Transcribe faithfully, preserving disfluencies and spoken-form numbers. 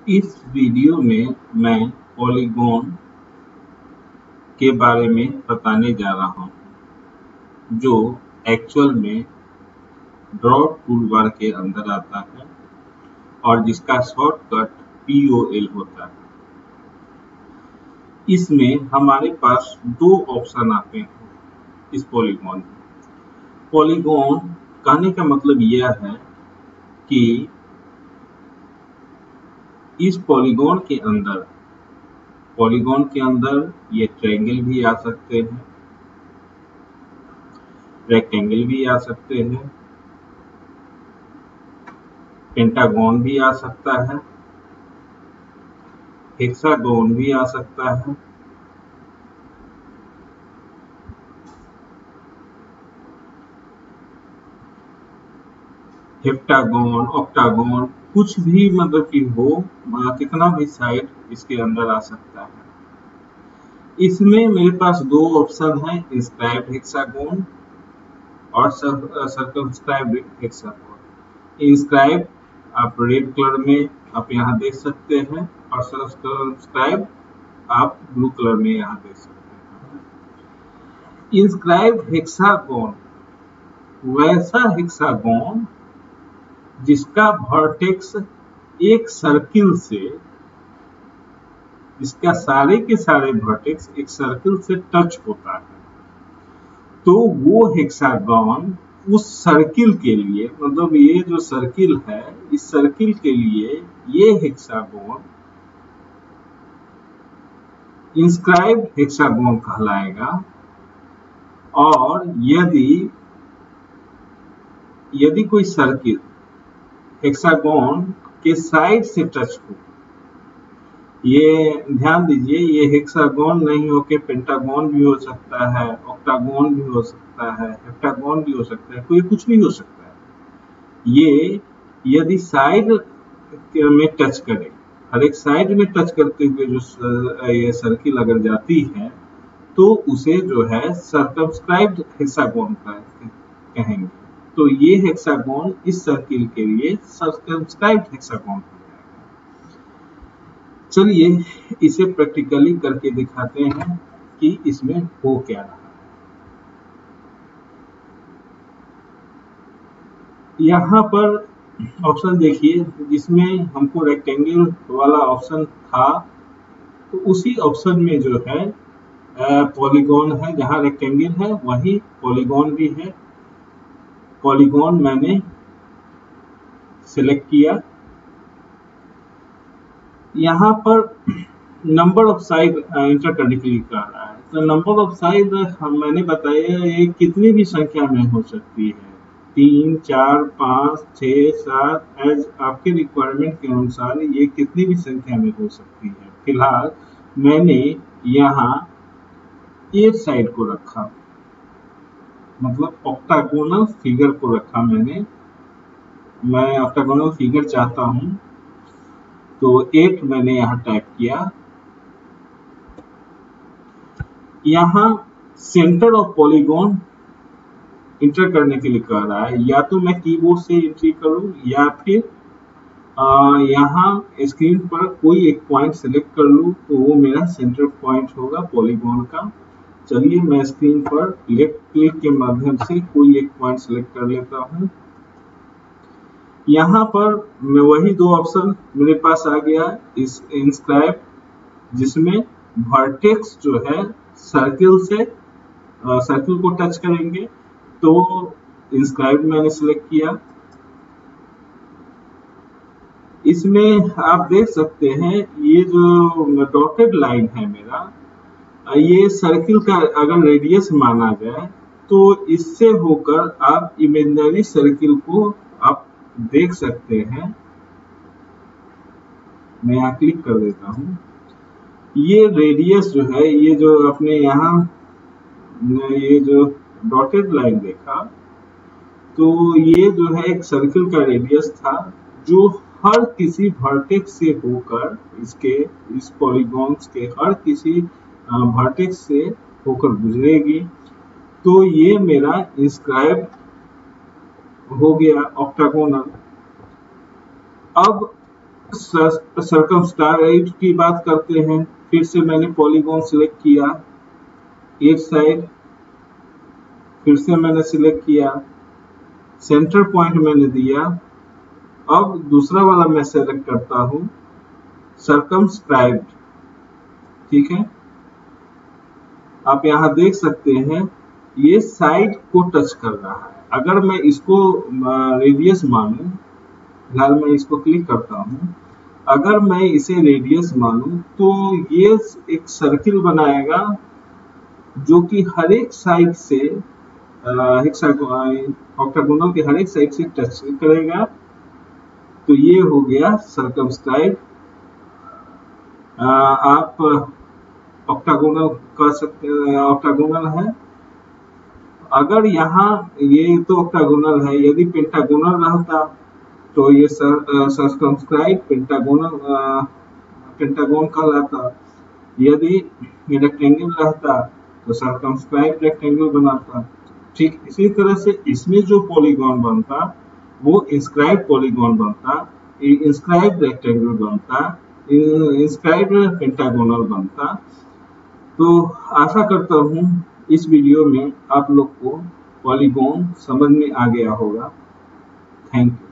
इस वीडियो में मैं पॉलीगॉन के बारे में बताने जा रहा हूँ, जो एक्चुअल में ड्रॉ टूलबार के अंदर आता है और जिसका शॉर्टकट पी ओ एल होता है। इसमें हमारे पास दो ऑप्शन आते हैं इस पॉलीगॉन में। पॉलीगॉन कहने का मतलब यह है कि इस पॉलीगॉन के अंदर पॉलीगॉन के अंदर ये ट्रायंगल भी आ सकते हैं, रेक्टेंगल भी आ सकते हैं, पेंटागन भी आ सकता है, हेक्सागोन भी आ सकता है, हेप्टागोन, ऑक्टागोन, कुछ भी मतलब कि हो, कितना भी साइड इसके अंदर आ सकता है। इसमें मेरे पास दो ऑप्शन हैं, इंस्क्राइब्ड हेक्सागोन और सर्कमस्क्राइब्ड हेक्सागोन। इंस्क्राइब आप रेड कलर में आप यहाँ देख सकते हैं और सर्कमस्क्राइब आप ब्लू कलर में यहाँ देख सकते हैं। इंस्क्राइब्ड हेक्सागोन वैसा हेक्सागोन जिसका वर्टेक्स एक सर्किल से, इसका सारे के सारे वर्टेक्स एक सर्किल से टच होता है, तो वो हेक्सागोन उस सर्किल के लिए, मतलब ये जो सर्किल है इस सर्किल के लिए ये हेक्सागोन इंस्क्राइब्ड हेक्सागोन कहलाएगा। और यदि यदि कोई सर्किल हेक्सागोन के साइड से टच हो, ये ध्यान दीजिए, ये हेक्सागोन नहीं होके पेंटागन भी हो सकता है, ऑक्टागोन भी हो सकता है, हेप्टागोन भी हो सकता है, कोई कुछ भी हो सकता है। ये यदि साइड में टच करे, हर एक साइड में टच करते हुए जो ये सर्किल अगर जाती है तो उसे जो है सर्कमस्क्राइब्ड हेक्सागोन कहेंगे। तो ये हेक्सागोन इस सर्किल के लिए सर्कमस्क्राइब्ड हेक्सागोन हो जाएगा। चलिए इसे प्रैक्टिकली करके दिखाते हैं कि इसमें हो क्या रहा है। यहाँ पर ऑप्शन देखिए, जिसमें हमको रेक्टेंगल वाला ऑप्शन था तो उसी ऑप्शन में जो है पॉलीगॉन है, जहाँ रेक्टेंगल है वही पॉलीगॉन भी है। पॉलीगॉन मैंने सिलेक्ट किया। यहाँ पर नंबर ऑफ साइड इंटर करने के लिए कह रहा है, तो नंबर ऑफ साइड मैंने बताया ये कितनी भी संख्या में हो सकती है, तीन, चार, पाँच, छः, सात, एज आपके रिक्वायरमेंट के अनुसार ये कितनी भी संख्या में हो सकती है। फिलहाल मैंने यहाँ एक साइड को रखा, मतलब ऑक्टागोनल फिगर को रखा मैंने। मैं ऑक्टागोनल फिगर चाहता हूँ तो एट मैंने यहाँ टाइप किया। यहाँ सेंटर ऑफ पॉलीगॉन इंटर करने के लिए कह रहा है, या तो मैं कीबोर्ड से एंट्री करूँ या फिर यहाँ स्क्रीन पर कोई एक पॉइंट सेलेक्ट कर लूँ तो वो मेरा सेंटर पॉइंट होगा पॉलीगॉन का। चलिए मैं स्क्रीन पर लेफ्ट क्लिक के माध्यम से कोई एक पॉइंट सेलेक्ट कर लेता हूँ। यहाँ पर मैं वही दो ऑप्शन मेरे पास आ गया, इस इंस्क्राइब जिसमें वर्टेक्स जो है सर्किल से सर्किल को टच करेंगे, तो इंस्क्राइब मैंने सिलेक्ट किया। इसमें आप देख सकते हैं ये जो डॉटेड लाइन है मेरा, ये सर्किल का अगर रेडियस माना जाए तो इससे होकर आप इमेजिनरी सर्किल को आप देख सकते हैं। मैं यहाँ क्लिक कर देता हूँ। ये रेडियस जो है, ये जो अपने यहाँ ये जो डॉटेड लाइन देखा, तो ये जो है एक सर्किल का रेडियस था जो हर किसी वर्टेक्स से होकर, इसके इस पॉलीगॉन्स के हर किसी वर्टेक्स से होकर गुजरेगी। तो ये मेरा इंस्क्राइब हो गया ऑक्टागोनल। अब सर्कमस्क्राइब की बात करते हैं। फिर से मैंने पॉलीगॉन सिलेक्ट किया, एक साइड फिर से मैंने सिलेक्ट किया, सेंटर पॉइंट मैंने दिया। अब दूसरा वाला मैं सेलेक्ट करता हूं, सर्कमस्क्राइब्ड, ठीक है। आप यहां देख सकते हैं ये साइड को टच कर रहा है। अगर मैं इसको रेडियस मानूं, फिलहाल मैं इसको क्लिक करता हूं, अगर मैं इसे रेडियस मानूं तो ये एक सर्किल बनाएगा जो कि हर एक साइड से ऑक्टागोनल के हर एक साइड से टच करेगा। तो ये हो गया सर्कमस्क्राइब। आप ऑक्टागोनल कर सकते हैं, ऑक्टागोनल है। अगर यहाँ ये तो ऑक्टागोनल है, यदि पेंटागोनल रहता तो ये सर्कमस्क्राइब पेंटागोनल पेंटागोन कहलाता। यदि रेक्टेंगल रहता तो सर्कमस्क्राइब रेक्टेंगल बनाता। ठीक इसी तरह से इसमें जो पॉलीगॉन बनता वो इंस्क्राइब पॉलीगॉन बनता, इंस्क्राइब रेक्टेंगल बनता, इंस्क्राइब पेंटागोनल बनता। तो आशा करता हूँ इस वीडियो में आप लोग को पॉलीगॉन समझ में आ गया होगा। Thank you.